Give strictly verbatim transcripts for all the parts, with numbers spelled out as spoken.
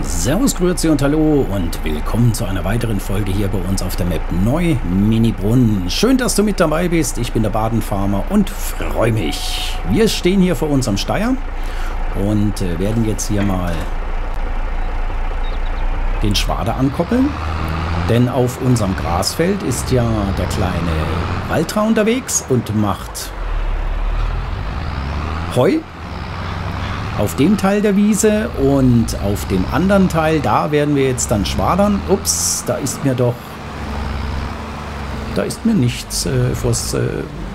Servus, Grüezi und Hallo und willkommen zu einer weiteren Folge hier bei uns auf der Map Neu Minibrunn. Schön, dass du mit dabei bist. Ich bin der Badenfarmer und freue mich. Wir stehen hier vor unserem Steier und äh, werden jetzt hier mal den Schwader ankoppeln. Denn auf unserem Grasfeld ist ja der kleine Waltra unterwegs und macht Heu. Auf dem Teil der Wiese und auf dem anderen Teil, da werden wir jetzt dann schwadern. Ups, da ist mir doch, da ist mir nichts äh, vors, äh,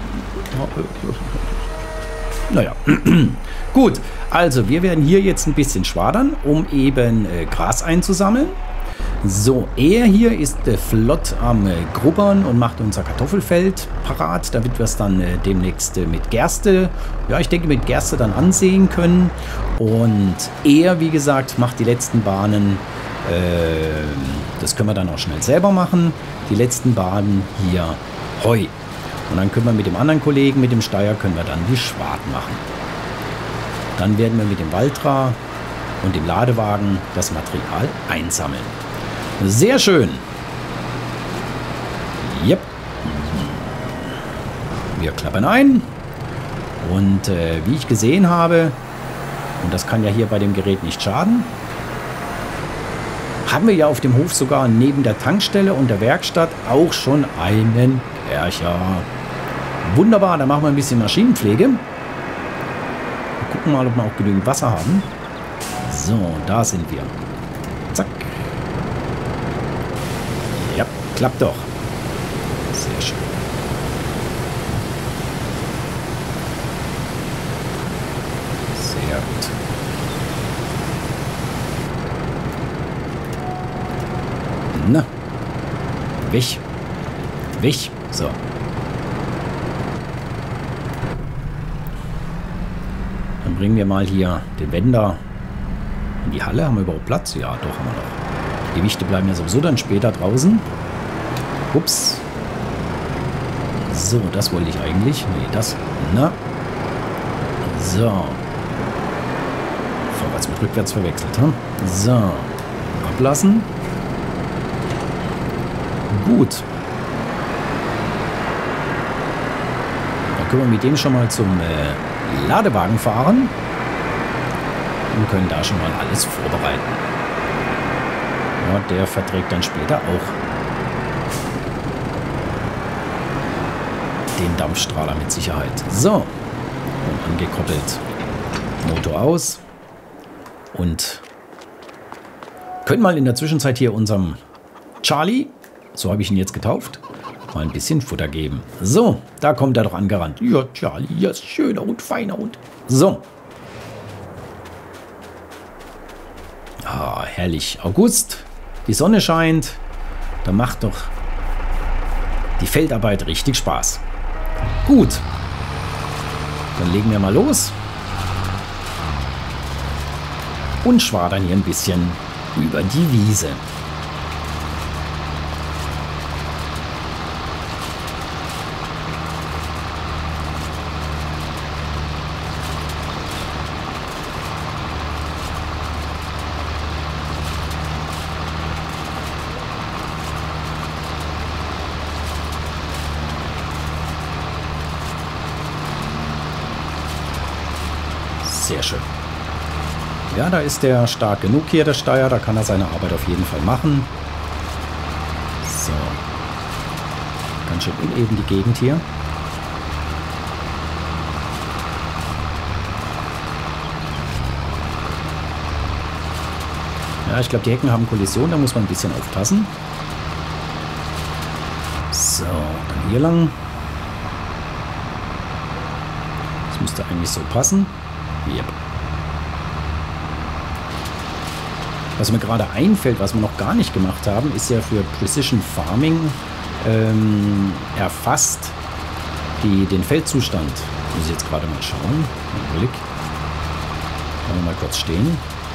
naja, gut, also wir werden hier jetzt ein bisschen schwadern, um eben äh, Gras einzusammeln. So, er hier ist äh, flott am äh, Grubbern und macht unser Kartoffelfeld parat, damit wir es dann äh, demnächst äh, mit Gerste, ja ich denke mit Gerste dann ansehen können. Und er, wie gesagt, macht die letzten Bahnen, äh, das können wir dann auch schnell selber machen, die letzten Bahnen hier Heu. Und dann können wir mit dem anderen Kollegen, mit dem Steier, können wir dann die Schwad machen. Dann werden wir mit dem Waltra und dem Ladewagen das Material einsammeln. Sehr schön. Yep. Wir klappern ein. Und äh, wie ich gesehen habe, und das kann ja hier bei dem Gerät nicht schaden, haben wir ja auf dem Hof sogar neben der Tankstelle und der Werkstatt auch schon einen Kercher. Wunderbar, dann machen wir ein bisschen Maschinenpflege. Wir gucken mal, ob wir auch genügend Wasser haben. So, da sind wir. Zack. Ja, klappt doch. Sehr schön. Sehr gut. Na. Weg. Weg. So. Dann bringen wir mal hier den Wender in die Halle. Haben wir überhaupt Platz? Ja, doch haben wir noch. Die Gewichte bleiben ja sowieso dann später draußen. Ups. So, das wollte ich eigentlich. Nee, das. Na. So. Vorwärts mit rückwärts verwechselt. Hm? So. Ablassen. Gut. Dann können wir mit dem schon mal zum äh, Ladewagen fahren. Und können da schon mal alles vorbereiten. Ja, der verträgt dann später auch den Dampfstrahler mit Sicherheit. So, und angekoppelt. Motor aus. Und können mal in der Zwischenzeit hier unserem Charlie, so habe ich ihn jetzt getauft, mal ein bisschen Futter geben. So, da kommt er doch angerannt. Ja, Charlie, ja, schöner Hund, feiner Hund. So. Ah, herrlich. August. Die Sonne scheint, da macht doch die Feldarbeit richtig Spaß. Gut, dann legen wir mal los und schwadern hier ein bisschen über die Wiese. Sehr schön. Ja, da ist der stark genug hier, der Steier. Da kann er seine Arbeit auf jeden Fall machen. So. Ganz schön uneben die Gegend hier. Ja, ich glaube, die Hecken haben Kollision. Da muss man ein bisschen aufpassen. So, dann hier lang. Das müsste eigentlich so passen. Yep. Was mir gerade einfällt, was wir noch gar nicht gemacht haben, ist ja für Precision Farming ähm, erfasst die, den Feldzustand. Muss ich jetzt gerade mal schauen. Einen Blick. Können wir mal kurz stehen.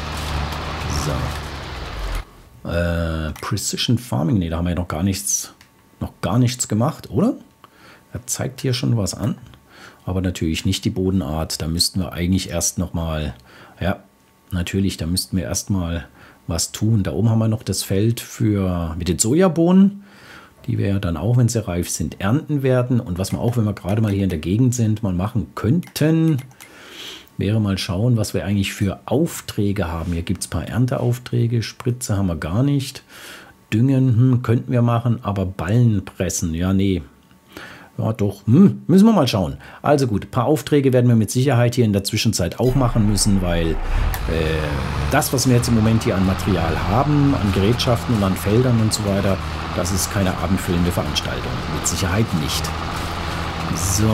So. Äh, Precision Farming. Ne, da haben wir ja noch gar nichts, noch gar nichts gemacht, oder? Er zeigt hier schon was an. Aber natürlich nicht die Bodenart. Da müssten wir eigentlich erst nochmal, ja, natürlich, da müssten wir erstmal was tun. Da oben haben wir noch das Feld für mit den Sojabohnen, die wir ja dann auch, wenn sie reif sind, ernten werden. Und was wir auch, wenn wir gerade mal hier in der Gegend sind, mal machen könnten, wäre mal schauen, was wir eigentlich für Aufträge haben. Hier gibt es ein paar Ernteaufträge, Spritze haben wir gar nicht. Düngen hm, könnten wir machen, aber Ballen pressen, ja nee. Ja doch, hm, müssen wir mal schauen. Also gut, ein paar Aufträge werden wir mit Sicherheit hier in der Zwischenzeit auch machen müssen, weil äh, das, was wir jetzt im Moment hier an Material haben, an Gerätschaften und an Feldern und so weiter, das ist keine abendfüllende Veranstaltung. Mit Sicherheit nicht. So.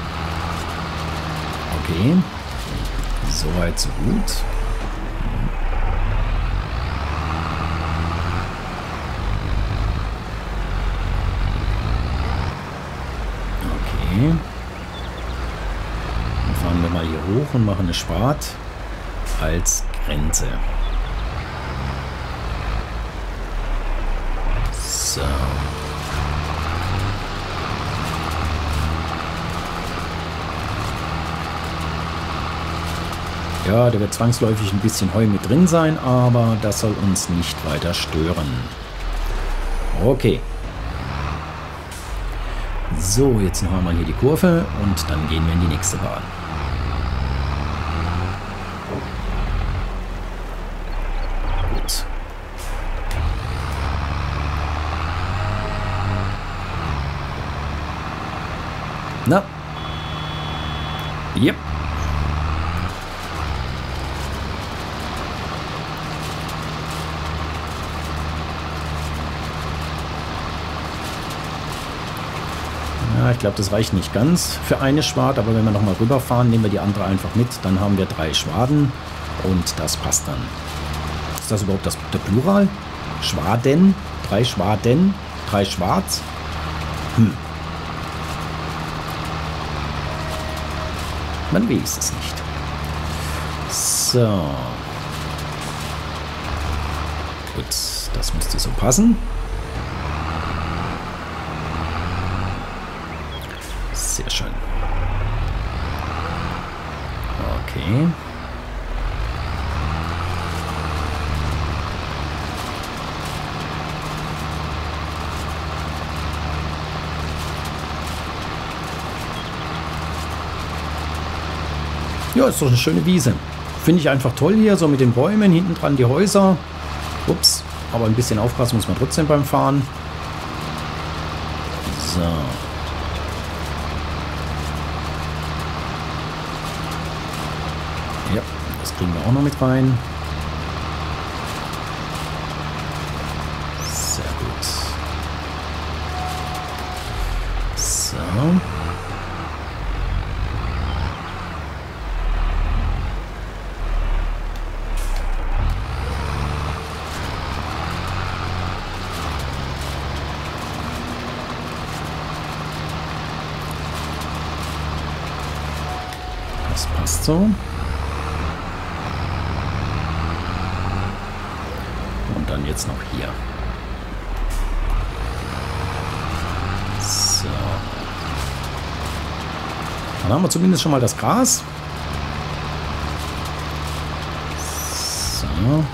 Okay. Soweit, so gut. Okay. Dann fahren wir mal hier hoch und machen eine Schwart als Grenze. So. Ja, da wird zwangsläufig ein bisschen Heu mit drin sein, aber das soll uns nicht weiter stören. Okay. So, jetzt noch einmal hier die Kurve und dann gehen wir in die nächste Bahn. Gut. Na? Yep. Ja, ich glaube, das reicht nicht ganz für eine Schwad, aber wenn wir nochmal rüberfahren, nehmen wir die andere einfach mit, dann haben wir drei Schwaden und das passt dann. Ist das überhaupt das, der Plural? Schwaden? Drei Schwaden? Drei Schwarz? Hm. Man weiß es nicht. So. Gut, das müsste so passen. Sehr schön. Okay. Ja, ist doch eine schöne Wiese. Finde ich einfach toll hier, so mit den Bäumen, hinten dran die Häuser. Ups, aber ein bisschen aufpassen muss man trotzdem beim Fahren. So. Ja, das kriegen wir auch noch mit rein. Sehr gut. So. Das passt so. Und dann jetzt noch hier. So. Dann haben wir zumindest schon mal das Gras. So.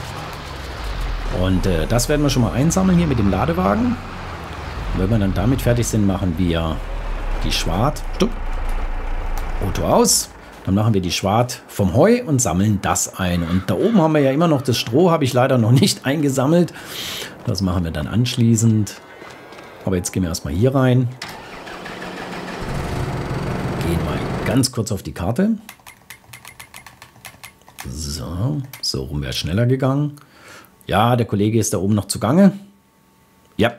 Und äh, das werden wir schon mal einsammeln hier mit dem Ladewagen. Und wenn wir dann damit fertig sind, machen wir die Schwart. Stopp. Auto aus. Dann machen wir die Schwart vom Heu und sammeln das ein. Und da oben haben wir ja immer noch das Stroh, habe ich leider noch nicht eingesammelt. Das machen wir dann anschließend. Aber jetzt gehen wir erstmal hier rein. Gehen mal ganz kurz auf die Karte. So, so rum wäre es schneller gegangen. Ja, der Kollege ist da oben noch zugange. Ja.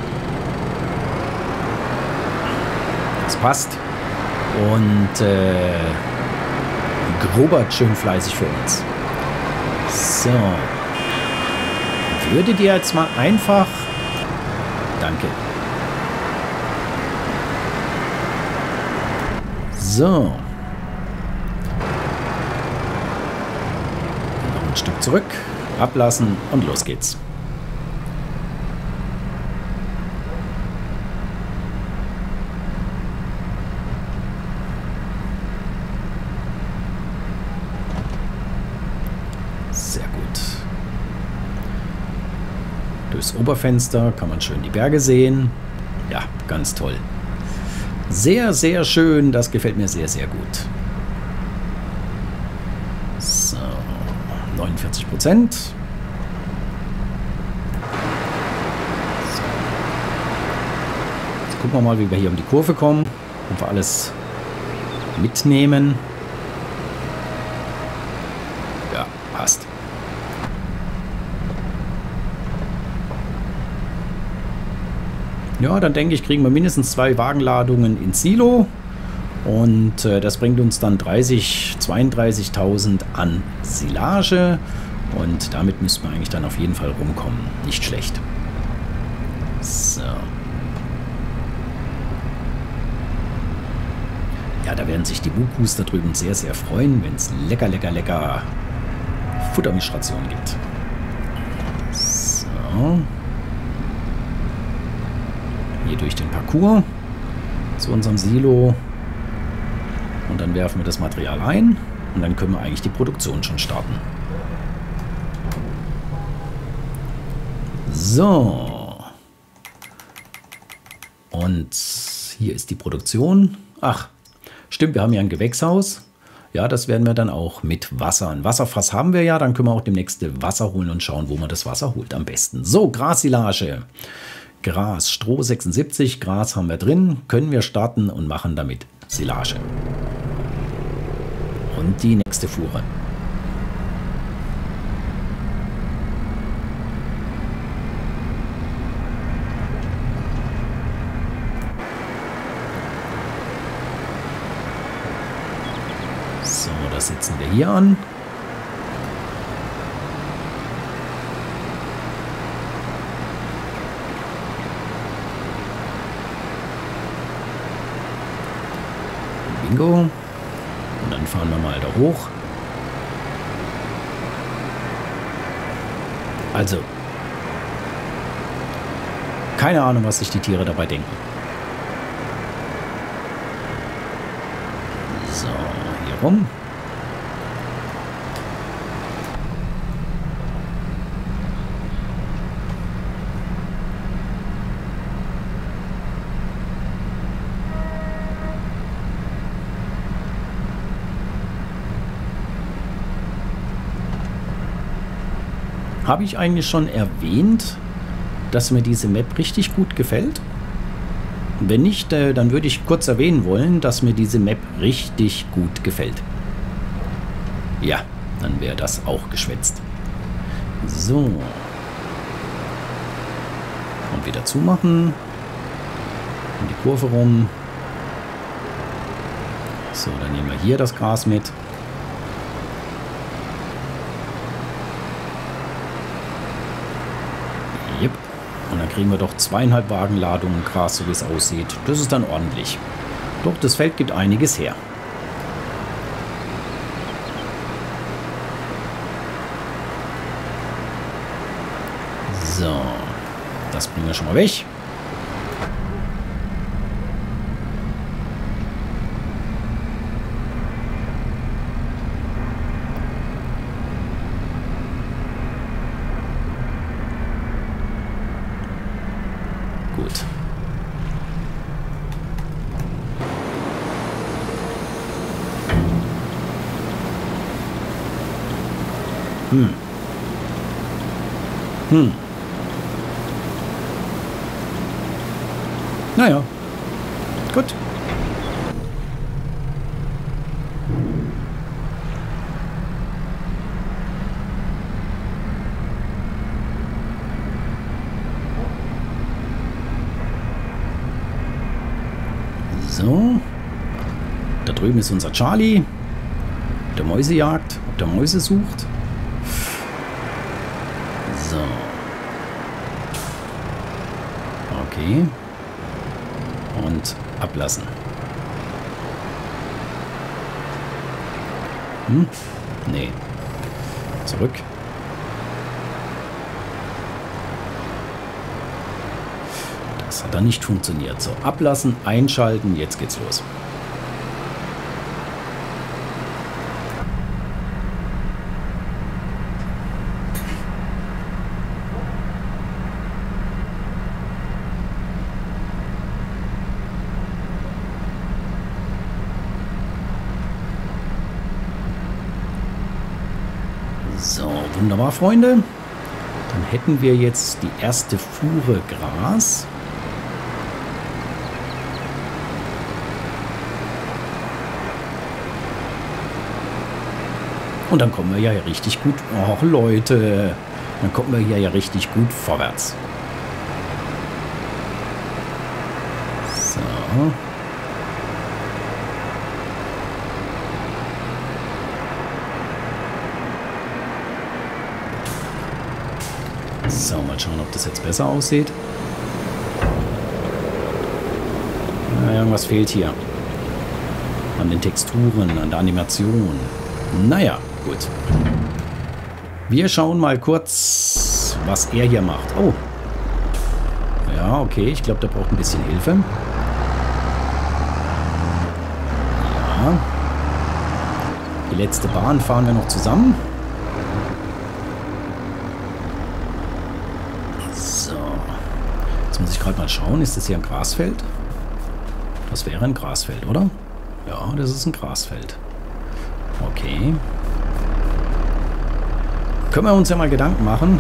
Das passt. Und äh, Grobert schön fleißig für uns. So. Würdet ihr jetzt mal einfach... Danke. So. Noch ein Stück zurück. Ablassen und los geht's. Sehr gut. Durchs Oberfenster kann man schön die Berge sehen. Ja, ganz toll. Sehr, sehr schön. Das gefällt mir sehr, sehr gut. So, neunundvierzig Prozent. So. Jetzt gucken wir mal, wie wir hier um die Kurve kommen. Ob wir alles mitnehmen. Ja, passt. Ja, dann denke ich, kriegen wir mindestens zwei Wagenladungen ins Silo. Und äh, das bringt uns dann dreißig, zweiunddreißigtausend an Silage. Und damit müssten wir eigentlich dann auf jeden Fall rumkommen. Nicht schlecht. So. Ja, da werden sich die Wukus da drüben sehr, sehr freuen, wenn es lecker, lecker, lecker Futtermischrationen gibt. So. Hier durch den Parcours zu unserem Silo. Und dann werfen wir das Material ein. Und dann können wir eigentlich die Produktion schon starten. So. Und hier ist die Produktion. Ach, stimmt, wir haben ja ein Gewächshaus. Ja, das werden wir dann auch mit Wasser. Ein Wasserfass haben wir ja. Dann können wir auch demnächst Wasser holen und schauen, wo man das Wasser holt am besten. So, Grassilage. Gras, Stroh sechsundsiebzig, Gras haben wir drin, können wir starten und machen damit Silage. Und die nächste Fuhre. So, das setzen wir hier an. Bingo. Und dann fahren wir mal da hoch. Also, keine Ahnung, was sich die Tiere dabei denken. So, hier rum. Habe ich eigentlich schon erwähnt, dass mir diese Map richtig gut gefällt? Wenn nicht, dann würde ich kurz erwähnen wollen, dass mir diese Map richtig gut gefällt. Ja, dann wäre das auch geschwätzt. So. Und wieder zumachen. Und die Kurve rum. So, dann nehmen wir hier das Gras mit. Yep. Und dann kriegen wir doch zweieinhalb Wagenladungen Gras, so wie es aussieht. Das ist dann ordentlich. Doch, das Feld gibt einiges her. So. Das bringen wir schon mal weg. Gut. Hm. Hm. Naja. Gut. So. Da drüben ist unser Charlie. Der Mäuse jagt, ob der Mäuse sucht. So. Okay. Und ablassen. Hm? Nee. Zurück. Das hat dann nicht funktioniert. So, ablassen, einschalten, jetzt geht's los. So, wunderbar, Freunde. Dann hätten wir jetzt die erste Fuhre Gras. Und dann kommen wir ja richtig gut... Och, Leute, dann kommen wir hier ja richtig gut vorwärts. So. So, mal schauen, ob das jetzt besser aussieht. Ja, irgendwas fehlt hier. An den Texturen, an der Animation. Naja, gut. Wir schauen mal kurz, was er hier macht. Oh. Ja, okay, ich glaube, der braucht ein bisschen Hilfe. Ja. Die letzte Bahn fahren wir noch zusammen. Jetzt muss ich gerade mal schauen, ist das hier ein Grasfeld? Das wäre ein Grasfeld, oder? Ja, das ist ein Grasfeld. Okay. Können wir uns ja mal Gedanken machen,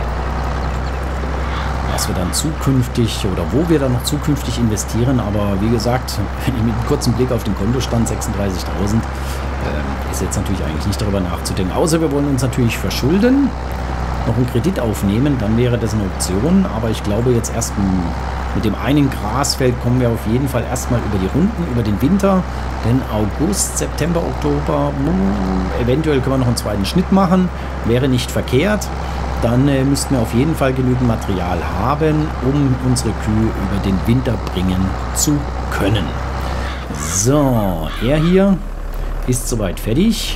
was wir dann zukünftig oder wo wir dann noch zukünftig investieren. Aber wie gesagt, mit einem kurzen Blick auf den Kontostand sechsunddreißigtausend äh, ist jetzt natürlich eigentlich nicht darüber nachzudenken. Außer wir wollen uns natürlich verschulden, noch einen Kredit aufnehmen, dann wäre das eine Option. Aber ich glaube jetzt erst mit dem einen Grasfeld kommen wir auf jeden Fall erstmal über die Runden, über den Winter. Denn August, September, Oktober, eventuell können wir noch einen zweiten Schnitt machen. Wäre nicht verkehrt. Dann äh, müssten wir auf jeden Fall genügend Material haben, um unsere Kühe über den Winter bringen zu können. So, er hier ist soweit fertig.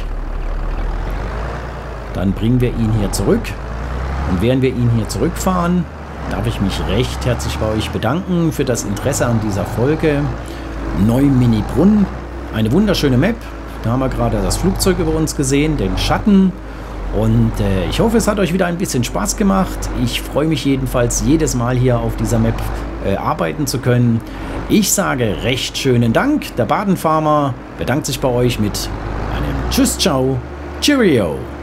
Dann bringen wir ihn hier zurück. Und während wir ihn hier zurückfahren, darf ich mich recht herzlich bei euch bedanken für das Interesse an dieser Folge. Neu-Mini-Brunn, eine wunderschöne Map. Da haben wir gerade das Flugzeug über uns gesehen, den Schatten. Und äh, ich hoffe, es hat euch wieder ein bisschen Spaß gemacht. Ich freue mich jedenfalls jedes Mal hier auf dieser Map äh, arbeiten zu können. Ich sage recht schönen Dank. Der Badenfarmer bedankt sich bei euch mit einem Tschüss, ciao, Cheerio.